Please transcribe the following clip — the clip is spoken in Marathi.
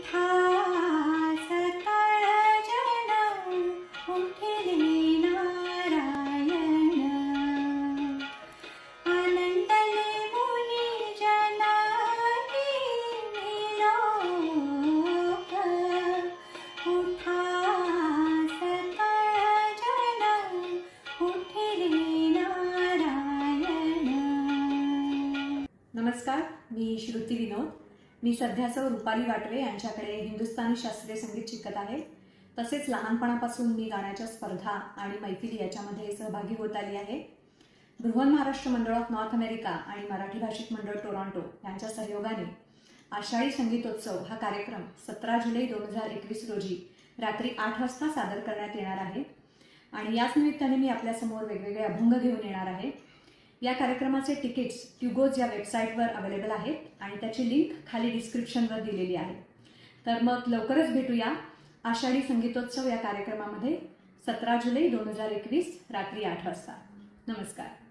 उठा सकळ जन, उठिले नारायण, आनंदले मुनी जनानी लोक, उठा सकळ जन, उठिले नारायण। नमस्कार, मी श्रुती विनोद। मी सध्या सौ रुपाली वाटवे यांच्याकडे हिंदुस्थानी शास्त्रीय संगीत शिकत आहे। तसेच लहानपणापासून मी गाण्याच्या स्पर्धा आणि मैफिली याच्यामध्ये सहभागी होत आली आहे। बृहन महाराष्ट्र मंडळ ऑफ नॉर्थ अमेरिका आणि मराठी भाषिक मंडळ टोरंटो यांच्या सहयोगाने आषाढी संगीतोत्सव हा कार्यक्रम 17 जुलै 2021 रोजी रात्री 8 वाजता सादर करण्यात येणार आहे आणि याच निमित्ताने मी आपल्यासमोर वेगवेगळे अभंग घेऊन येणार आहे। या कार्यक्रमाचे तिकीट्स ट्युगोज या वेबसाईटवर अवेलेबल आहेत आणि त्याची लिंक खाली डिस्क्रिप्शनवर दिलेली आहे। तर मग लवकरच भेटूया आषाढी संगीतोत्सव या कार्यक्रमामध्ये 17 जुलै 2021 रात्री 8 वाजता। नमस्कार।